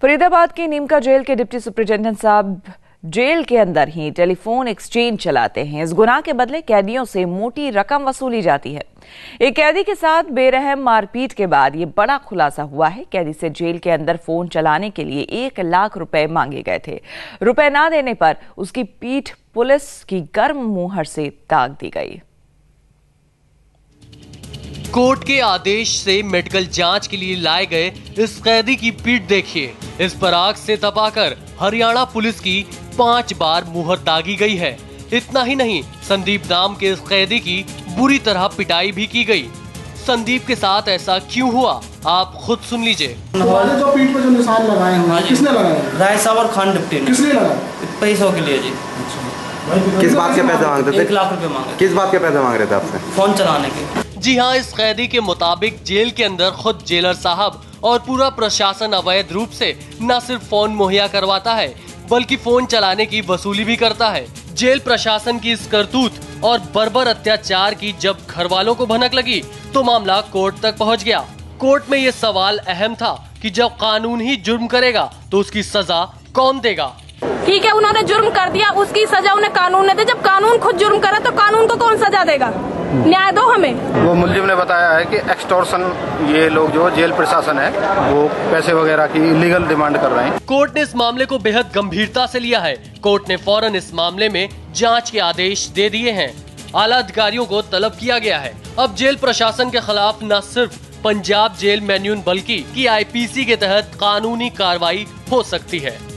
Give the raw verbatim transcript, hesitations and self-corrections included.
फरीदाबाद की नीमका जेल के deputy superintendent साहब जेल के अंदर ही टेलीफोन एक्सचेंज चलाते हैं। इस गुनाह के बदले कैदियों से मोटी रकम वसूली जाती है। एक कैदी के साथ बेरहम मारपीट के बाद ये बड़ा खुलासा हुआ है। कैदी से जेल के अंदर फोन चलाने के लिए एक लाख रुपए मांगे गए थे। रुपए ना देने पर उसकी पीठ पुलिस की गर्म मुहर से दाग दी गई। कोर्ट के आदेश से मेडिकल जांच के लिए लाए गए इस कैदी की पीठ देखिए। इस पर आग से तपाकर हरियाणा पुलिस की पांच बार मुहर दागी गई है। इतना ही नहीं, संदीप नाम के इस कैदी की बुरी तरह पिटाई भी की गई। संदीप के साथ ऐसा क्यों हुआ, आप खुद सुन लीजिए। जो पीठ पर जो निशान लगाए हैं, किसने लगाए? राय साहब और खान डिप्टी ने। किसने लगाया? पैसों के लिए जी। किस बात के पैसे मांगते थे? एक लाख रुपए मांगे। किस बात के पैसे मांग रहे थे आपसे? फोन चलाने के। जी हाँ, इस कैदी के मुताबिक जेल के अंदर खुद जेलर साहब और पूरा प्रशासन अवैध रूप से न सिर्फ फोन मुहैया करवाता है बल्कि फोन चलाने की वसूली भी करता है। जेल प्रशासन की इस करतूत और बर्बर अत्याचार की जब घर वालों को भनक लगी तो मामला कोर्ट तक पहुंच गया। कोर्ट में ये सवाल अहम था कि जब कानून ही जुर्म करेगा तो उसकी सजा कौन देगा। ठीक है, उन्होंने जुर्म कर दिया, उसकी सजा उन्हें कानून ने दे। जब कानून खुद जुर्म करे तो कानून को कौन सजा देगा? न्याय दो हमें। वो मुलजिम ने बताया है कि एक्सटॉर्शन, ये लोग जो जेल प्रशासन है वो पैसे वगैरह की इलीगल डिमांड कर रहे हैं। कोर्ट ने इस मामले को बेहद गंभीरता से लिया है। कोर्ट ने फौरन इस मामले में जांच के आदेश दे दिए हैं। आला अधिकारियों को तलब किया गया है। अब जेल प्रशासन के खिलाफ न सिर्फ पंजाब जेल मैन्यून बल्कि की आई पी सी के तहत कानूनी कार्रवाई हो सकती है।